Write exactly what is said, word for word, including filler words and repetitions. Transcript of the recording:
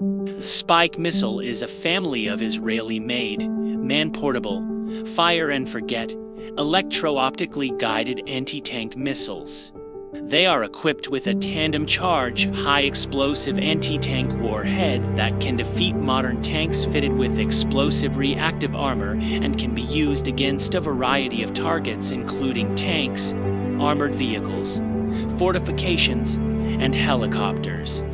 The Spike missile is a family of Israeli-made, man-portable, fire-and-forget, electro-optically guided anti-tank missiles. They are equipped with a tandem-charge, high-explosive anti-tank warhead that can defeat modern tanks fitted with explosive reactive armor and can be used against a variety of targets including tanks, armored vehicles, fortifications, and helicopters.